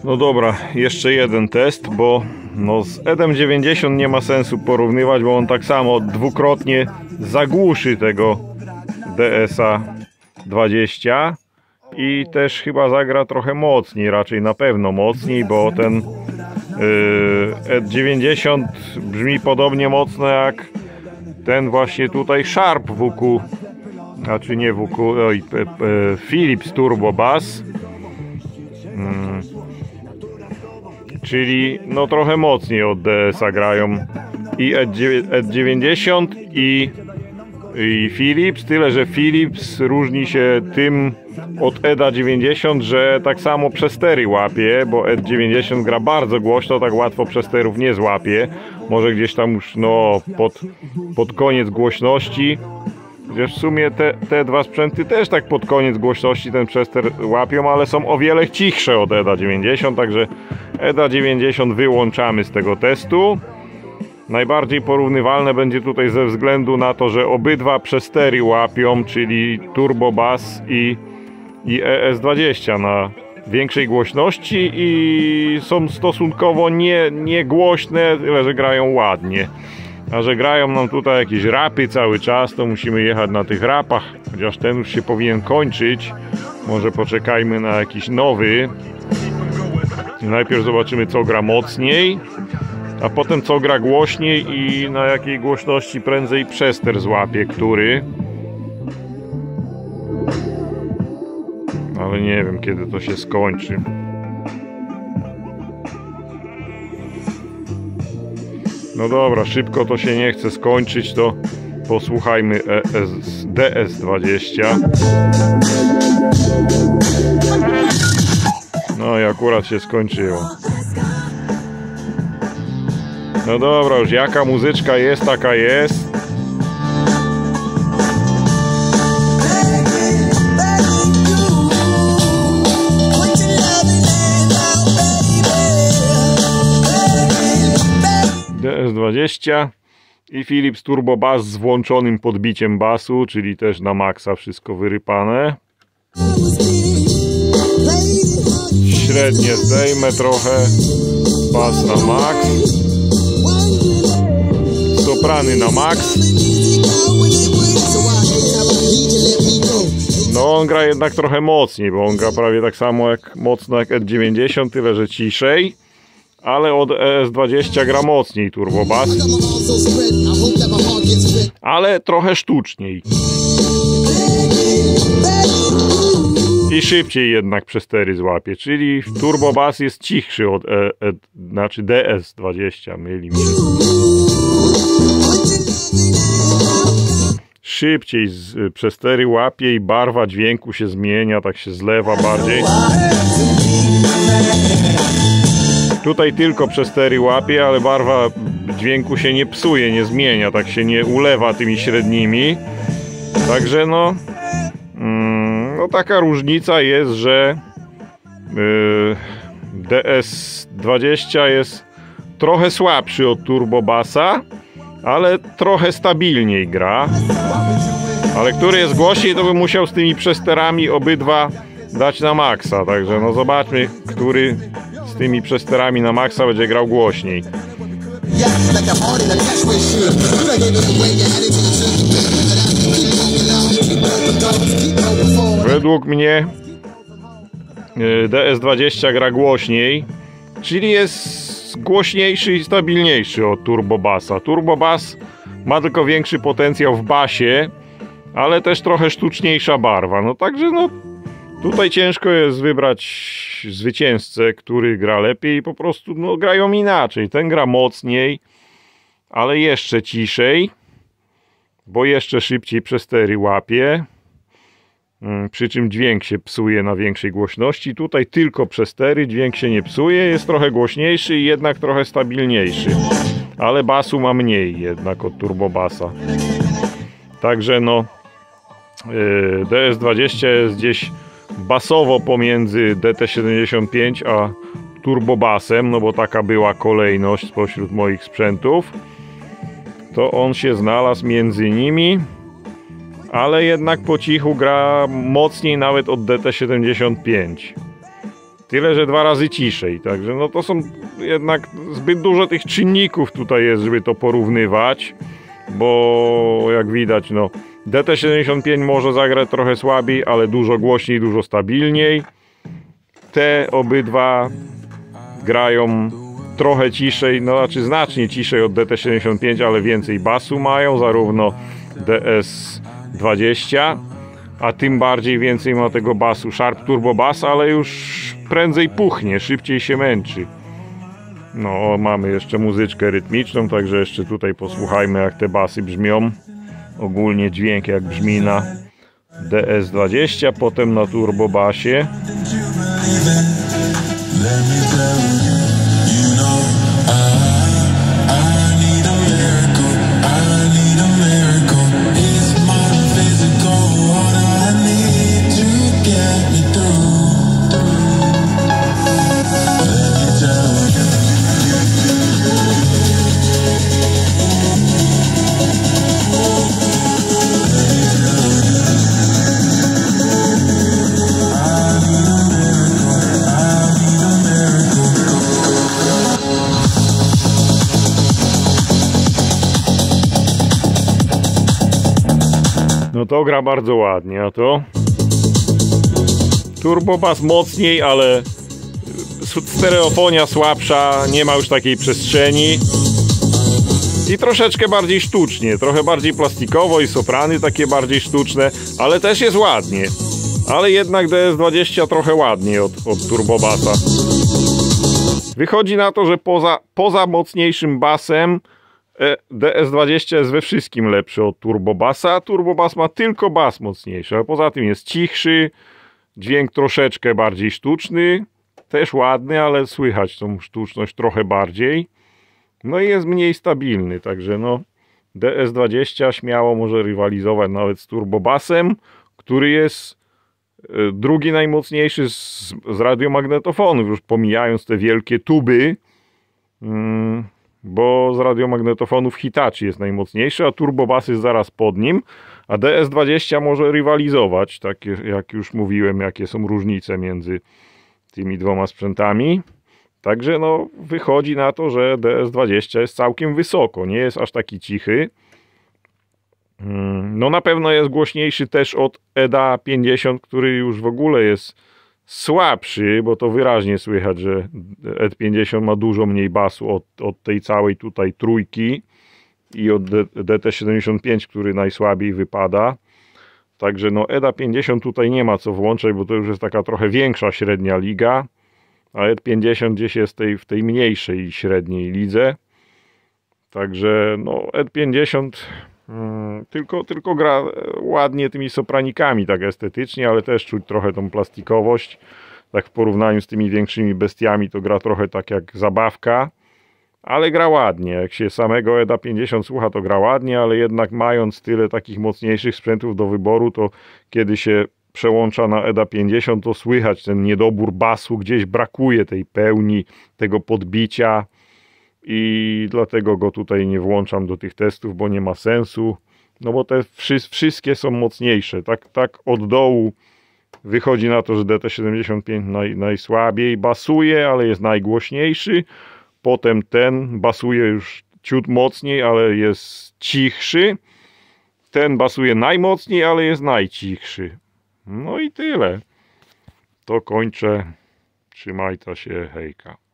No dobra, jeszcze jeden test, bo no z EDM 90 nie ma sensu porównywać, bo on tak samo dwukrotnie zagłuszy tego DSA 20 i też chyba zagra trochę mocniej, raczej na pewno mocniej, bo ten ED90 brzmi podobnie mocno jak ten właśnie tutaj Sharp WQ, znaczy nie WQ, Philips Turbo Bass, czyli no trochę mocniej od DSA grają i ED90 i Philips, tyle że Philips różni się tym od EDA 90, że tak samo przestery łapie, bo ED90 gra bardzo głośno, tak łatwo przesterów nie złapie, może gdzieś tam już no pod koniec głośności, chociaż w sumie te dwa sprzęty też tak pod koniec głośności ten przester łapią, ale są o wiele cichsze od EDA 90, także EDA 90 wyłączamy z tego testu. Najbardziej porównywalne będzie tutaj ze względu na to, że obydwa przestery łapią, czyli Turbo Bass i ES20 na większej głośności i są stosunkowo nie głośne, tyle że grają ładnie. A że grają nam tutaj jakieś rapy cały czas, to musimy jechać na tych rapach, chociaż ten już się powinien kończyć. Może poczekajmy na jakiś nowy. Najpierw zobaczymy, co gra mocniej, a potem co gra głośniej i na jakiej głośności prędzej przester złapie, który. Ale nie wiem, kiedy to się skończy. No dobra, szybko to się nie chce skończyć, to posłuchajmy DS20. No i akurat się skończyło. No dobra, już jaka muzyczka jest, taka jest. DS20 i Philips Turbo Bass z włączonym podbiciem basu, czyli też na maksa wszystko wyrypane. Średnie zdejmę trochę, bas na max, soprany na max. No on gra jednak trochę mocniej, bo on gra prawie tak samo mocno jak ED90, tyle że ciszej. Ale od ES20 gra mocniej Turbo Bass, ale trochę sztuczniej i szybciej jednak przestery złapie, czyli Turbo Bass jest cichszy od znaczy DS20, myli mi się. Szybciej przestery łapie i barwa dźwięku się zmienia, tak się zlewa bardziej. Tutaj tylko przestery łapie, ale barwa dźwięku się nie psuje, nie zmienia, tak się nie ulewa tymi średnimi. Także no taka różnica jest, że DS20 jest trochę słabszy od Turbo Bassa, ale trochę stabilniej gra. Ale który jest głośniej, to bym musiał z tymi przesterami obydwa dać na maksa. Także no zobaczmy, który z tymi przesterami na maksa będzie grał głośniej. Według mnie DS20 gra głośniej, czyli jest głośniejszy i stabilniejszy od Turbo Bassa. Turbo Bass ma tylko większy potencjał w basie, ale też trochę sztuczniejsza barwa. No także no tutaj ciężko jest wybrać zwycięzcę, który gra lepiej, po prostu no, grają inaczej. Ten gra mocniej, ale jeszcze ciszej, bo jeszcze szybciej przestery łapie, przy czym dźwięk się psuje na większej głośności. Tutaj tylko przestery, dźwięk się nie psuje, jest trochę głośniejszy i jednak trochę stabilniejszy, ale basu ma mniej jednak od Turbo Bassa. Także no DS20 jest gdzieś basowo pomiędzy DT75 a Turbo Bassem, no bo taka była kolejność spośród moich sprzętów. To on się znalazł między nimi, ale jednak po cichu gra mocniej nawet od DT75. Tyle, że 2 razy ciszej. Także no to są jednak zbyt dużo tych czynników tutaj jest, żeby to porównywać. Bo jak widać, no DT75 może zagrać trochę słabiej, ale dużo głośniej, dużo stabilniej. Te obydwa grają trochę ciszej, no znaczy znacznie ciszej od DT75, ale więcej basu mają, zarówno DS20, a tym bardziej więcej ma tego basu Sharp Turbo Bass, ale już prędzej puchnie, szybciej się męczy. No, mamy jeszcze muzyczkę rytmiczną, także jeszcze tutaj posłuchajmy, jak te basy brzmią. Ogólnie dźwięk jak brzmi na DS20, potem na Turbo Bassie. No to gra bardzo ładnie, a to Turbo Bass mocniej, ale stereofonia słabsza, nie ma już takiej przestrzeni i troszeczkę bardziej sztucznie, trochę bardziej plastikowo i soprany takie bardziej sztuczne, ale też jest ładnie, ale jednak DS20 trochę ładniej od Turbo Bassa. Wychodzi na to, że poza mocniejszym basem DS20 jest we wszystkim lepszy od Turbo Bassa. Turbo Bass ma tylko bas mocniejszy, ale poza tym jest cichszy, dźwięk troszeczkę bardziej sztuczny, też ładny, ale słychać tą sztuczność trochę bardziej. No i jest mniej stabilny, także no DS20 śmiało może rywalizować nawet z Turbo Bassem, który jest drugi najmocniejszy z radiomagnetofonów, już pomijając te wielkie tuby. Bo z radiomagnetofonów Hitachi jest najmocniejszy, a Turbo Bass jest zaraz pod nim, a DS20 może rywalizować, tak jak już mówiłem, jakie są różnice między tymi dwoma sprzętami. Także no wychodzi na to, że DS20 jest całkiem wysoko, nie jest aż taki cichy. No na pewno jest głośniejszy też od EDA 50, który już w ogóle jest słabszy, bo to wyraźnie słychać, że ED50 ma dużo mniej basu od tej całej tutaj trójki i od DT75, który najsłabiej wypada. Także no EDA 50 tutaj nie ma co włączać, bo to już jest taka trochę większa średnia liga, a ED50 gdzieś jest w tej mniejszej średniej lidze. Także no ED50 tylko gra ładnie tymi sopranikami, tak estetycznie, ale też czuć trochę tą plastikowość. Tak w porównaniu z tymi większymi bestiami to gra trochę tak jak zabawka, ale gra ładnie. Jak się samego EDA 50 słucha, to gra ładnie, ale jednak mając tyle takich mocniejszych sprzętów do wyboru, to kiedy się przełącza na EDA 50, to słychać ten niedobór basu, gdzieś brakuje tej pełni, tego podbicia. I dlatego go tutaj nie włączam do tych testów, bo nie ma sensu. No bo te wszystkie są mocniejsze. Tak od dołu wychodzi na to, że DT75 najsłabiej basuje, ale jest najgłośniejszy. Potem ten basuje już ciut mocniej, ale jest cichszy. Ten basuje najmocniej, ale jest najcichszy. No i tyle. To kończę. Trzymajcie się, hejka.